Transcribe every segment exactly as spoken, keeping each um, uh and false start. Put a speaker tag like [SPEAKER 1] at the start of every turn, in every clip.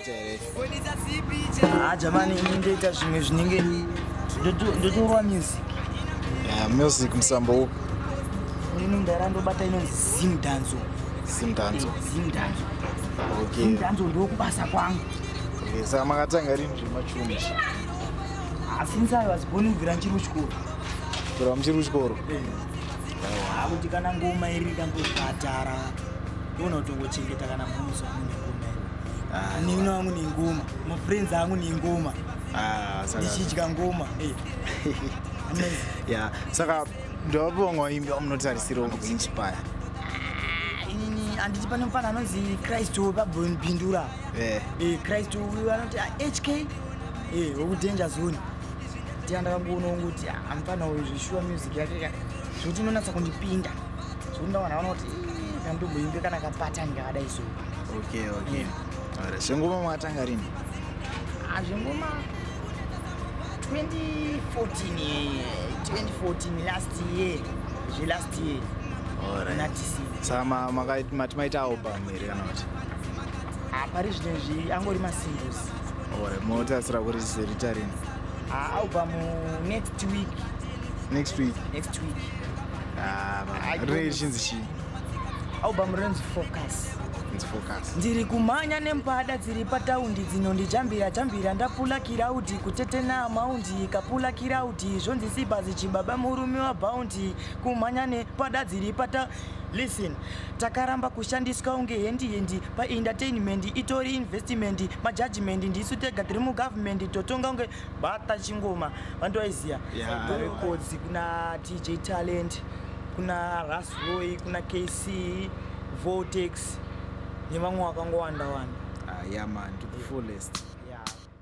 [SPEAKER 1] kuita here.
[SPEAKER 2] Ah jamani ndoita zvimwe zvinenge ndotorwa music.
[SPEAKER 1] Yeah, music musambo upi?
[SPEAKER 2] Inenge ndarandobata inonzi Zim Danzo.
[SPEAKER 1] Zim Danzo.
[SPEAKER 2] Zim Danzo.
[SPEAKER 1] Okay.
[SPEAKER 2] Zim Danzo ndokubasa kwangu.
[SPEAKER 1] Okay, saka makatanga rini zvemachumi?
[SPEAKER 2] Ah, since I was born kubvira nchiri kuchikoro.
[SPEAKER 1] Kubvira muchiri kuchikoro?
[SPEAKER 2] Ah, kuti kana ngoma iri kangozvatara. Ndona kutongochengeta kana muso mune ngoma iri. Ah, nino wangu ni ngoma. Ma friends angu ni ngoma.
[SPEAKER 1] Ah, saka
[SPEAKER 2] ndichidya ngoma. Eh.
[SPEAKER 1] Yeah, saka ndovabonga waimbi wamunotarisira kuinspire.
[SPEAKER 2] Inini anditi pane mufana anonzi Christo pabhindura.
[SPEAKER 1] Eh.
[SPEAKER 2] Eh, Christo uyu anoti H K. Eh, wokudanger zone. Ndiandakakuona kuti amufana uyu zvishua music yake zvoti inonatsa kundipinda. Zvondawana vanoti kandomboimbe kana kapatani kakadai so.
[SPEAKER 1] Okay, okay. Alright, zvengoma mwatanga rini?
[SPEAKER 2] Ah, zvengoma twenty fourteen last year. Je last year.
[SPEAKER 1] Alright.
[SPEAKER 2] Natisi.
[SPEAKER 1] Saka mati maita album here kana kuti?
[SPEAKER 2] Ah, pari zvinezvi angori ma singles.
[SPEAKER 1] Alright, munotarisira kuti zvizoita rini?
[SPEAKER 2] Ah, album next week.
[SPEAKER 1] Next week?
[SPEAKER 2] Next week.
[SPEAKER 1] Ah, rei chinzi chii?
[SPEAKER 2] Album runs Focus.
[SPEAKER 1] It's Focus.
[SPEAKER 2] Ndiri kumanya nempada dziri pataundi dzinondijambira jambira ndapula kiraundi kutetena maundi kapula kiraundi zvonzi sibazi chibaba murume wa bounty kumanya nempada dziri pata. Listen, takaramba kushandiswa unge hendi hendi pa entertainment itori investment ma judgment ndisu tega tiri mu government totonga unge bata chingoma vandoiziya.
[SPEAKER 1] Yeah.
[SPEAKER 2] Records kuna D J Talent, kuna Rasroy, kuna K C, Vortex. Nevamwe vakangowanda wanda.
[SPEAKER 1] Ah, yeah man, to the fullest.
[SPEAKER 2] Yeah.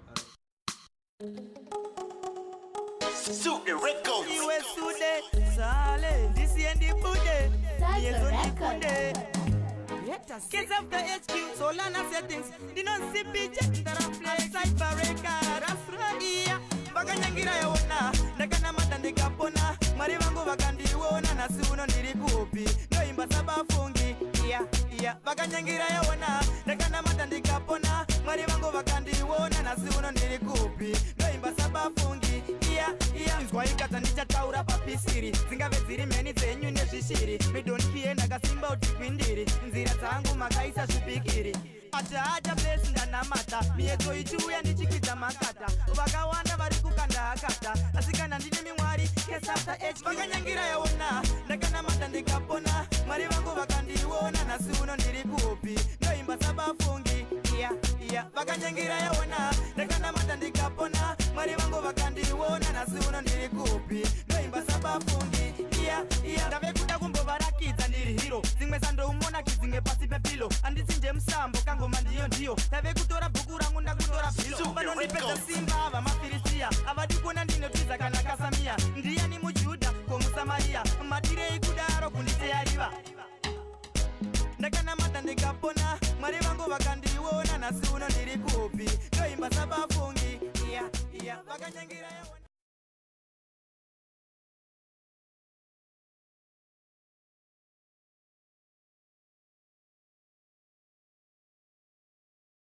[SPEAKER 3] Super Records.
[SPEAKER 2] Iwe sude, sale, ndisi endi bude. Yezo nikunde. Kids after H Q, Solana settings. Dinon C P J, ndara play. Side bareka, rasraia. Vakanyangira yaona, ndakana mata ndikapona. Mari vangu vakandiwona, nasi uno ndiri kupi. Noimba sabafungi, iya, iya. Vakanyangira yaona, ndakana mata ndikapona. Mari vangu vakandiwona, nasi uno ndiri kupi. Noimba sabafungi, iya, iya. Nzwa ikata ndichataura papisiri. Zingave dziri meni dzenyu nezvishiri. Midonkie ndakasimba utikwindiri. Nzira dzangu makaisa zvipikiri. Ata ata bless ndanamata. Miedzo ichiuya ndichikwidza makata. Vakawanda vari kukanda akata. Asi kana ndine mimwari case after H Q. Vakanyangira yaona, ndakana mata ndikapona. Mwari vangu vakandiwona, nasi uno ndiri kupi. Noimba sabafungi, iya, iya. Vakanyangira yaona, ndakana mata ndikapona. Mwari vangu vakandiwona, nasi uno ndiri kupi. Noimba sabafungi, iya, iya. Ndave kuda kumbovarakidza ndiri hero. Zimwe sandoumona kidzinge pasi pepilo. Anditsinje musambo kangoma ndiyo ndiyo. Ndave kutora bhuku rangu ndakutora bhilo. Vanondipedza simba ava mafirisia. Avadi kuona ndinotwiza kana kasamia. Ndiani mujudha komusamaria. Madirei kudaro kunditeyariva. Ndakana mata ndikapona. Mwari vangu vakandiwona, nasi uno ndiri kupi. Ndoimba sabafungi, iya, iya. Vakanyangira yaona.